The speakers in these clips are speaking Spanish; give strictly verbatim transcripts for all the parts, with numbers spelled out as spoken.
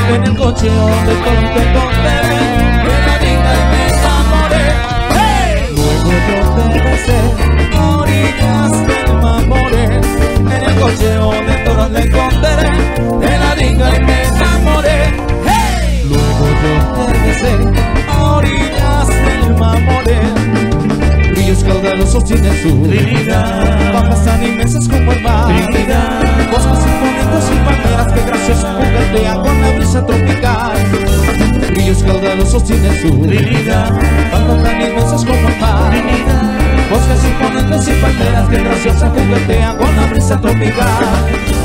en el coche donde todo te encontré, de la linda y me enamoré. ¡Hey! Luego yo te besé, a orillas del Mamoré, en el coche donde todos le encontré, de la linda y me enamoré. ¡Hey! Luego yo te besé, a orillas del Mamoré, ríos caudalosos tienen su Trinidad, papas tan inmensas como el mar, Trinidad, bosques imponentes y palmeras que graciosos juguetean con la brisa tropical. Ríos caudalosos tienen su Trinidad, papas tan inmensas como el mar, Trinidad, bosques imponentes y palmeras que graciosos juguetean con la brisa tropical.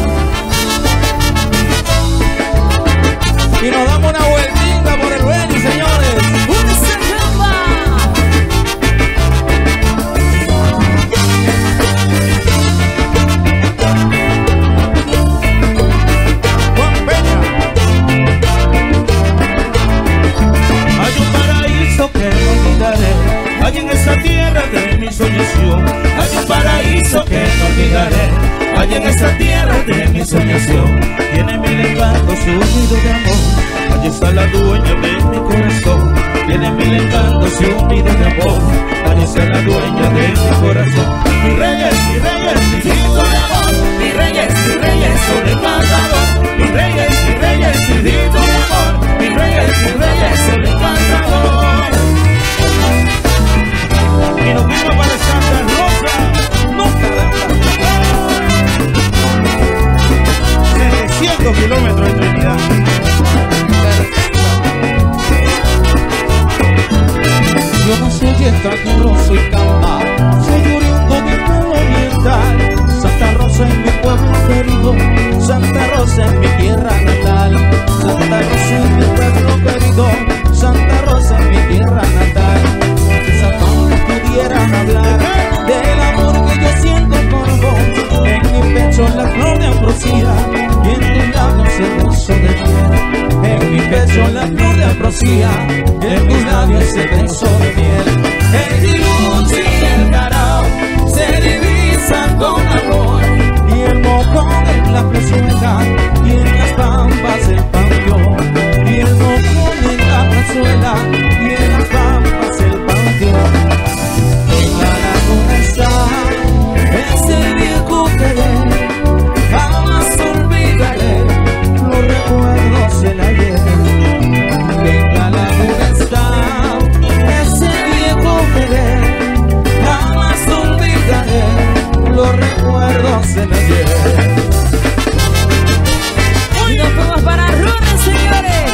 Y nos damos una vueltita por el Beni, señores. Hay en esa tierra de mi soñación, hay un paraíso que no olvidaré. Hay en esa tierra de mi soñación, tiene mil encantos, su nido de amor. Allí está la dueña de mi corazón, tiene mil encantos, su nido de amor. Allí está la dueña de mi corazón. Mis reyes, mis reyes, mi hijito de amor. Mis reyes, mis reyes, son encantador. Mis reyes, mis reyes, mi hijito de amor. Mis reyes, mis reyes, son encantador. Y nos vimos para Santa Rosa, nunca setecientos kilómetros de Trinidad. Yo no soy extranjero, soy camba, soy oriundo del pueblo oriental. Santa Rosa es mi pueblo querido, Santa Rosa es mi tierra natal. Santa Rosa es mi pueblo querido, Santa Rosa es mi tierra natal. Pudieran hablar del amor que yo siento por vos. En mi pecho la flor de ambrosía y en tus labios el beso de miel. En mi pecho la flor de ambrosía y en tus labios el beso de miel. El diluchi y el carao se divisan con amor, y el mojón en la plazuela y en las pampas el panteón. Y el mojón en la plazuela y en las pampas el panteón. Ese viejo querer, jamás olvidaré los recuerdos del ayer. En la laguna está ese viejo querer, jamás olvidaré los recuerdos del ayer. Y nos fuimos para Runes, señores.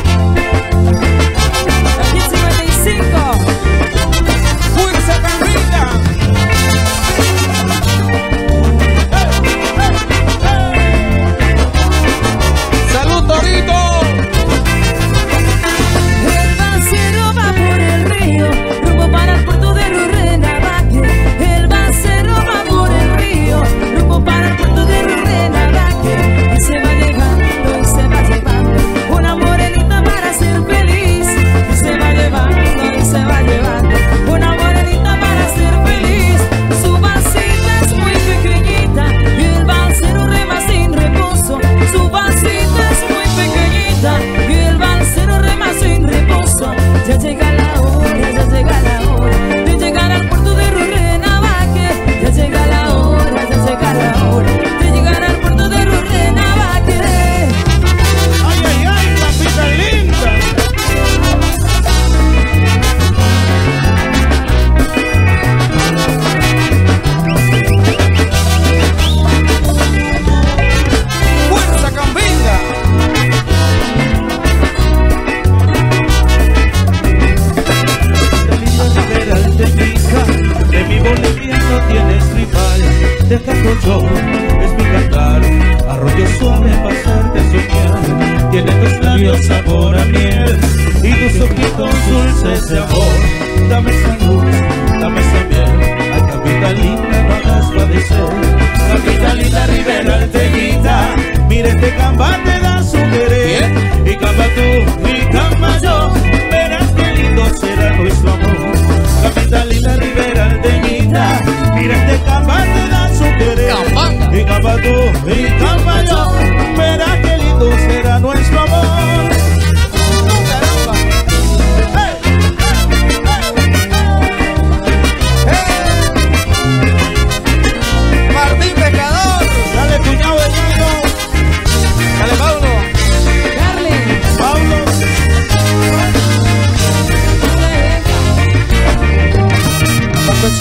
Aquí cincuenta y cinco. ¡Fuerza Camila! Ya llega la hora, ya llega la hora de llegar al puerto de Rurrenabaque. Ya llega la hora, ya llega la hora de llegar al puerto de Rurrenabaque. Ay, ay, ay, papita linda. ¡Fuerza Cambinga! De mi boliviano tienes rival, te canto yo, es mi cantar. Arroyo suave para hacerte soñar, tiene tus labios sabor a miel y tus ojitos dulces de amor. Dame esa luz, dame esa miel, ay capita linda, no hagas padecer. Capita linda, Rivera Alteñita, mira este camba te da su querer. Y camba tú, y camba yo, verás qué lindo será nuestro amor. Capita linda, Rivera Alteñita, mira este camba te da su querer. Y camba tú, y camba yo, verás qué lindo será nuestro amor.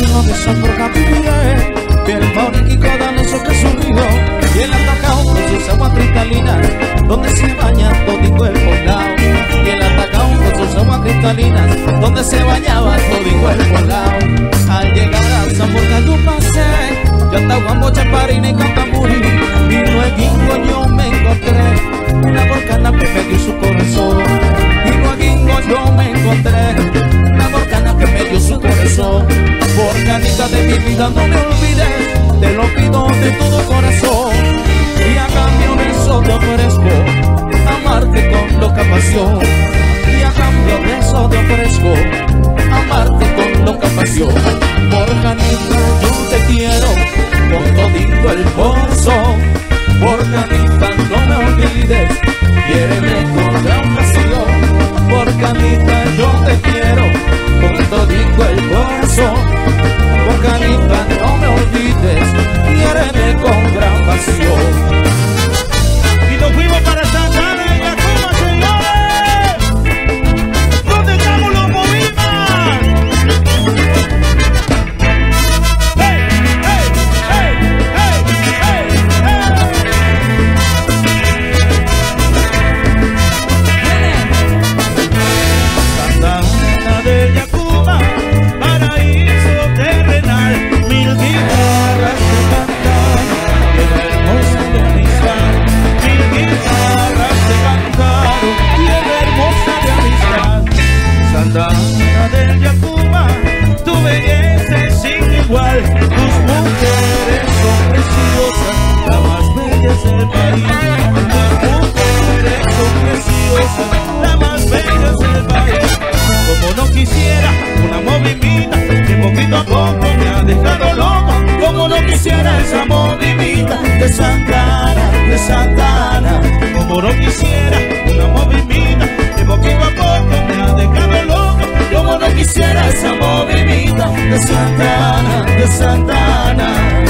vecino de San Borja vive, y el mauriquico dan esos que su río, y el Atacao con sus aguas cristalinas, donde se baña todico el poblado. Y el Atacao con sus aguas cristalinas, donde se bañaba todico el poblado. Al llegar a San Borja yo pasé, yo hasta Guambo, Chaparina y Cantamburí, y luego yo me encontré una volcana que me dio su corazón. Y luego yo me encontré una volcana que me dio su corazón. Volcanita de mi vida, no me olvides, te lo pido de todo corazón. Y a cambio de eso te ofrezco amarte con loca pasión. Y a cambio de eso te ofrezco amarte con loca pasión. Volcanita, yo te quiero con todito el corazón. Volcanita, no me olvides, quiéreme con gran pasión. Volcanita, yo te quiero con todito el corazón. Volcanita, no me olvides, quiéreme con gran pasión. Y nos fuimos para Santa Ana y Yacuma, señores. ¿Dónde estamos los movimas? ¡Hey, hey, hey, hey, hey, hey! Santa Ana de Yacuma, paraíso terrenal, mil guitarras que cantan, tierra hermosa de amistad. Mil guitarras que cantaron, tierra hermosa de amistad. Santa Ana del Yacuma, tu belleza es sin igual. Tus mujeres son preciosas, las más bellas del país. Tus mujeres son preciosas, las más bellas del país. Como no quisiera una movidita que poquito a poco me ha dejado loco. Como no quisiera esa movidita de Santa Ana, de Santa Ana. Como no quisiera una movidita que poquito a poco me ha dejado loco. Como no quisiera esa movidita de Santa Ana, de Santa Ana.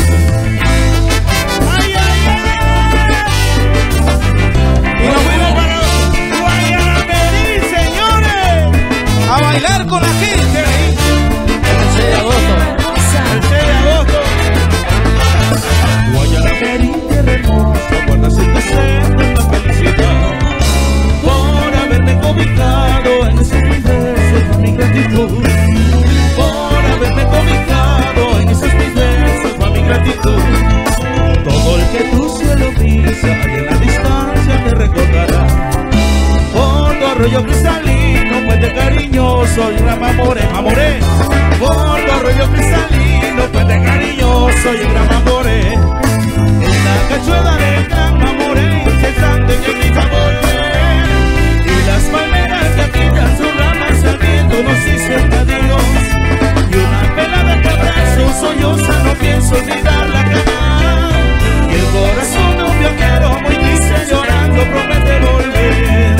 Ay, ay, ay. Y nos fuimos para Guayaramerí, señores, A bailar con la gente. El seis de agosto. el seis de agosto. Guayaramerí, tierra hermosa, guardas en tu seno la felicidad por haberme cobijado en esos mis versos a mi gratitud. Por haberme cobijado en esos mis versos a mi gratitud. Todo el que tu cielo pisa y en la distancia te recordará por tu arroyo cristalino, puente cariñoso y gran amore, amore. Por tu arroyo cristalino, puente cariñoso y gran amore. En la cachuela del gran amore, incesante que grita volver. Y las palmeras que agitan sus ramas al viento nos dicen adiós. Y una pelada que abrazo solloza, no pienso olvidarla jamás. Y el corazón de un viajero muy triste llorando promete volver.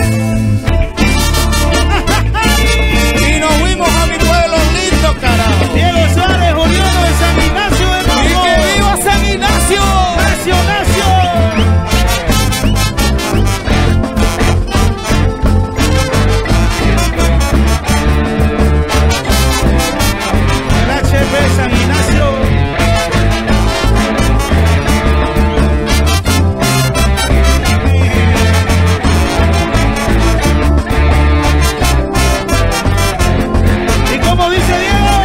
Y nos fuimos a mi pueblo lindo, carajo. Diego Suárez, Juliano de San Ignacio de ¡Y Mongo. que viva San Ignacio! ¡Nacio, Nacio! El H P San Ignacio. ¿Y cómo dice Diego?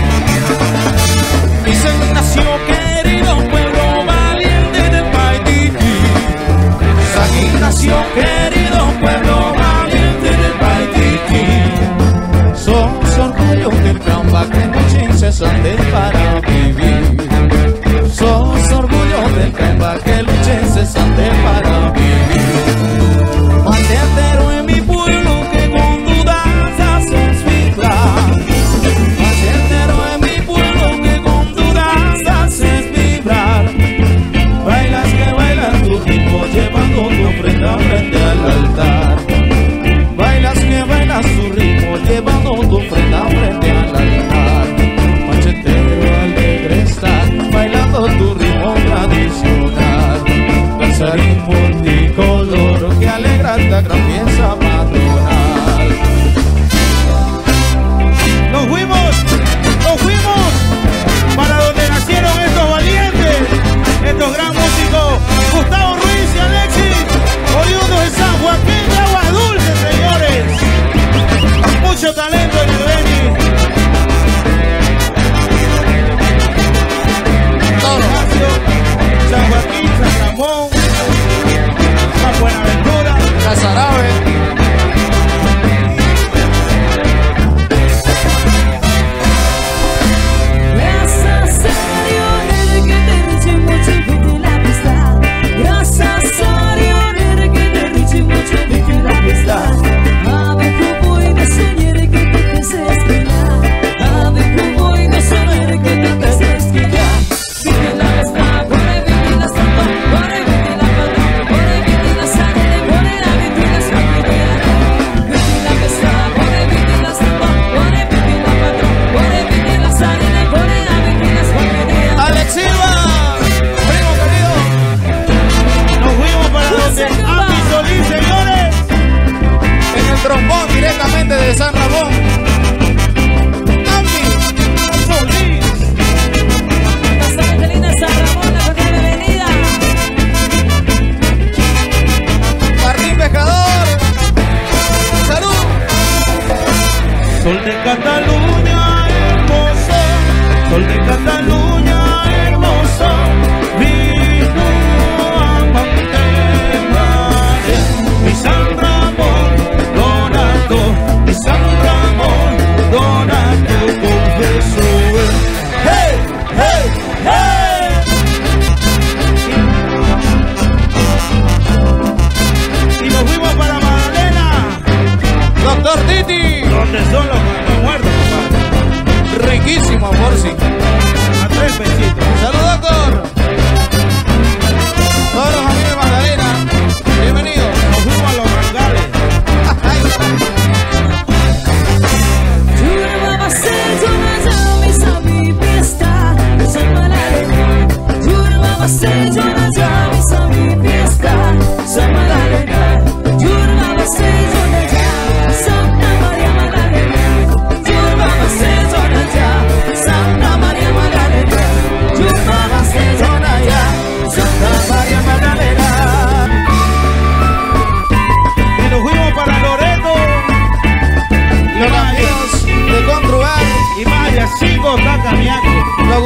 Mi San Ignacio querido, pueblo valiente del Paititi. San Ignacio querido, pueblo valiente del Paititi. Somos orgullo del Camba que noche incesante para vivir. Somos orgullo del Camba que lucha incesante para vivir. Maldetero en mi pueblo que con dudas haces vibrar. Maldetero en mi pueblo que con dudas haces vibrar. Bailas que bailas tu ritmo llevando tu ofrenda frente al altar. Bailas que bailas tu ritmo llevando tu ofrenda frente al altar. Machetero alegre estar bailando tu ritmo tradicional. Danzarín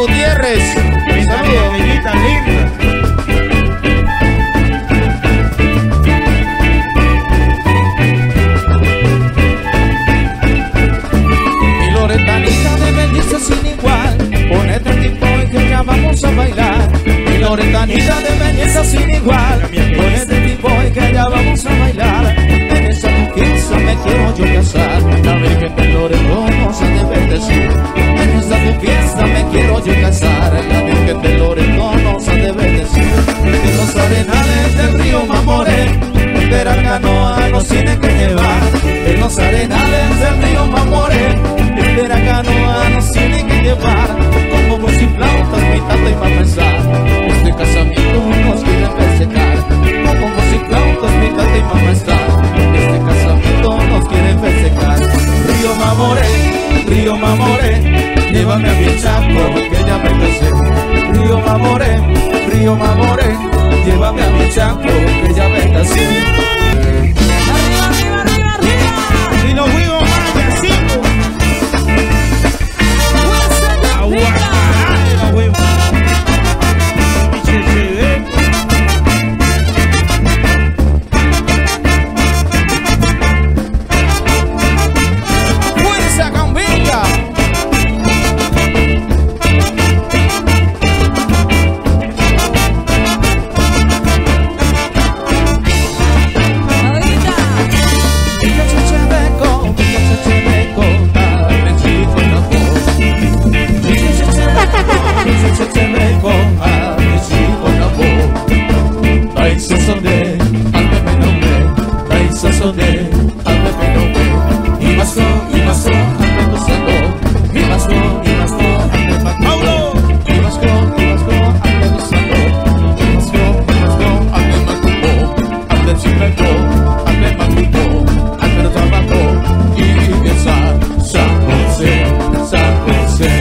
Gutiérrez. Un saludo. Niñita linda. Mi Loretanita de belleza sin igual, ponete el tipo y que ya vamos a bailar. Mi Loretanita de belleza sin igual, ponete el tipo y que ya vamos a bailar. En esa confianza me quiero yo casar, la Virgen de Loreto nos ha de bendecir. En esa confianza me quiero yo casar, la Virgen de Loreto nos ha de bendecir. En los arenales del río Mamoré, de la canoa nos tiene que llevar. En los arenales del río Mamoré, de la canoa nos tiene que llevar. Con bombos y flautas, mi tata iba a pensar, este casamiento nos quiere festejar. Con bombos y flautas, mi tata iba a pensar, este casamiento nos quiere festejar. Río Mamoré, río Mamoré, llévame a mi chaco que ya me casé. Río Mamoré, río Mamoré, llévame a mi chaco que ya me casé. Arriba, arriba, arriba, arriba. Y nos fuimos más de cinco. Aguacará, nos fuimos. Y se se ve. ¡Fuerza, Cambinga! Ahorita. Pica chechebeco, pica chechebeco, dame chico en la voz. Pica chechebeco, pica chechebeco, dame chico en la voz. Dai sazone, hazme mi nombre, dai sazone, hazme mi nombre. Y más no, y más no, hazme gozando. Y más no, y más no, hazme macumbo. Y más no, y más no, hazme gozando. Y más no, y más no, hazme macumbo. Hazme chimeco, hazme macumbo. Hazme trabajo y empieza San José, San José.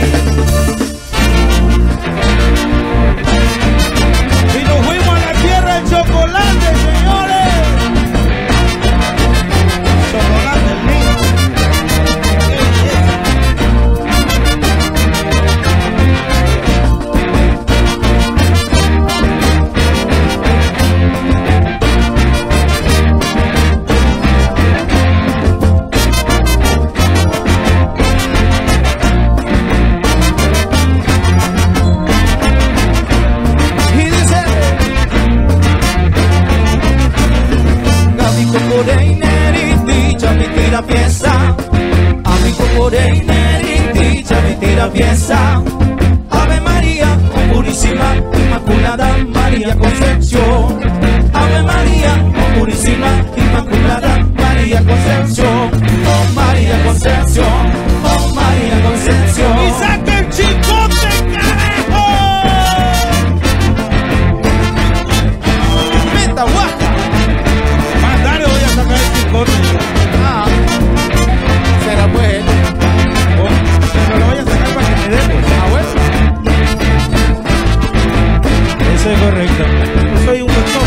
Y nos fuimos a la tierra del chocolate, señores. Chocolate lindo. Y dice: Amico corei neriti, ya mi tira pieza. Amico corei neriti, ya mi tira pieza. Ave María, oh purísima, inmaculada María Concepción. Ave María, oh purísima, inmaculada María Concepción. Oh María Concepción, oh María Concepción. Y saca el chicote, carajo. Meta guaja. Más tarde voy a sacar el chicote. Ah, será bueno. Pero lo voy a sacar para que me dé. Ah, bueno. Eso es correcto. Yo soy un doctor.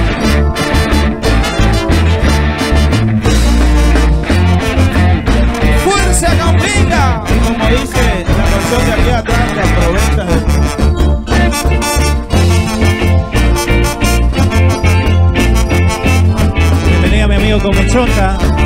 ¡Fuerza, Cambinga! Y como dice la canción de aquí atrás, te aprovechas de... Bienvenida mi amigo Comechonta.